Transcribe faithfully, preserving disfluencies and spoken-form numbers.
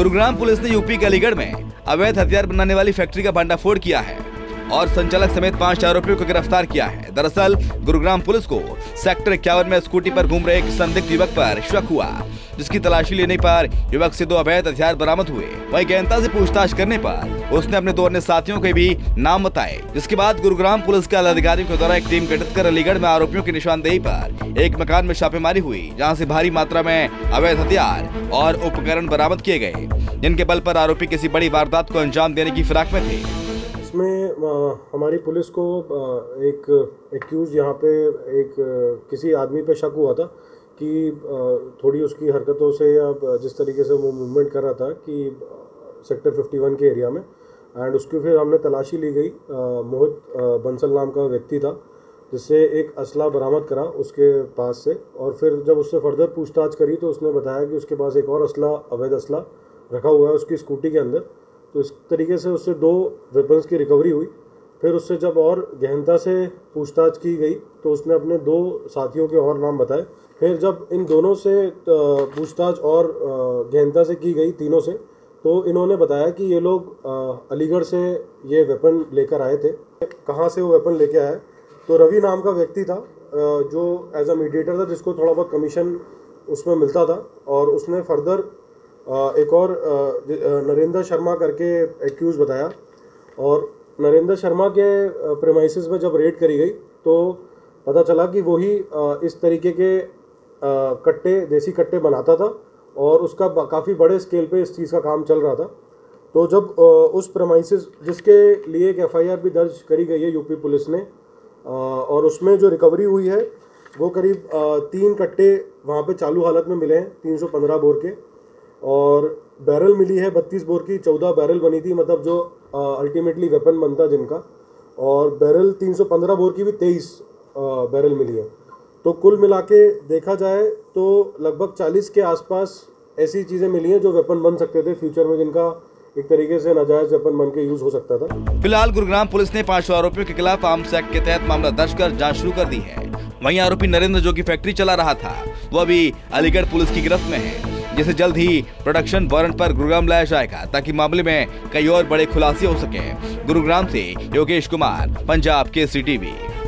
Gurugram police ने UP के अलीगढ़ में अवैध हथियार बनाने वाली फैक्ट्री का भंडाफोड़ किया है और संचालक समेत पांच आरोपियों को गिरफ्तार किया है। दरअसल गुरुग्राम पुलिस को सेक्टर इक्यावन में स्कूटी पर घूम रहे एक संदिग्ध युवक पर शक हुआ, जिसकी तलाशी लेने पर युवक से दो अवैध हथियार बरामद हुए। वहीं गहनता से पूछताछ करने पर उसने अपने दो अन्य साथियों के भी नाम बताए, जिसके बाद गुरुग्राम पुलिस के अधिकारियों के द्वारा एक टीम गठित कर अलीगढ़ में आरोपियों की निशानदेही पर एक मकान में छापेमारी हुई, जहाँ से भारी मात्रा में अवैध हथियार और उपकरण बरामद किए गए, जिनके बल पर आरोपी किसी बड़ी वारदात को अंजाम देने की फिराक में थे। इसमें हमारी पुलिस को एक एक्यूज यहाँ पे एक किसी आदमी पे शक हुआ था कि थोड़ी उसकी हरकतों से या जिस तरीके से वो मूवमेंट कर रहा था कि सेक्टर इक्यावन के एरिया में, एंड उसकी फिर हमने तलाशी ली गई। मोहित बंसल नाम का व्यक्ति था, जिससे एक असला बरामद करा उसके पास से, और फिर जब उससे फर्दर पूछताछ करी तो उसने बताया कि उसके पास एक और असला अवैध असला रखा हुआ है उसकी स्कूटी के अंदर। तो इस तरीके से उससे दो वेपन्स की रिकवरी हुई। फिर उससे जब और गहनता से पूछताछ की गई तो उसने अपने दो साथियों के और नाम बताए। फिर जब इन दोनों से पूछताछ और गहनता से की गई तीनों से, तो इन्होंने बताया कि ये लोग अलीगढ़ से ये वेपन लेकर आए थे। कहाँ से वो वेपन लेके आए, तो रवि नाम का व्यक्ति था जो एज अ मीडिएटर था, जिसको थोड़ा बहुत कमीशन उसमें मिलता था, और उसने फर्दर एक और नरेंद्र शर्मा करके एक्यूज बताया। और नरेंद्र शर्मा के प्रेमाइसिस में जब रेड करी गई तो पता चला कि वही इस तरीके के कट्टे देसी कट्टे बनाता था और उसका काफ़ी बड़े स्केल पे इस चीज़ का काम चल रहा था। तो जब उस प्रेमाइसिस जिसके लिए एक एफ आई आर भी दर्ज करी गई है यूपी पुलिस ने, और उसमें जो रिकवरी हुई है वो करीब तीन कट्टे वहाँ पे चालू हालत में मिले हैं, तीन सौ पंद्रह बोर के, और बैरल मिली है बत्तीस बोर की, चौदह बैरल बनी थी, मतलब जो अल्टीमेटली वेपन बनता जिनका, और बैरल तीन सौ पंद्रह बोर की भी तेईस बैरल मिली है। तो कुल मिला के देखा जाए तो लगभग चालीस के आसपास ऐसी चीज़ें मिली हैं जो वेपन बन सकते थे फ्यूचर में, जिनका एक तरीके से नाजायज वेपन बन के यूज हो सकता था। फिलहाल गुरुग्राम पुलिस ने पांचों आरोपियों के खिलाफ आर्म्स एक्ट के तहत मामला दर्ज कर जांच शुरू कर दी है। वहीं आरोपी नरेंद्र, जो की फैक्ट्री चला रहा था, वो अभी अलीगढ़ पुलिस की गिरफ्त में है, जिसे जल्द ही प्रोडक्शन वारंट पर गुरुग्राम लाया जाएगा ताकि मामले में कई और बड़े खुलासे हो सके। गुरुग्राम से योगेश कुमार, पंजाब केसरी टीवी।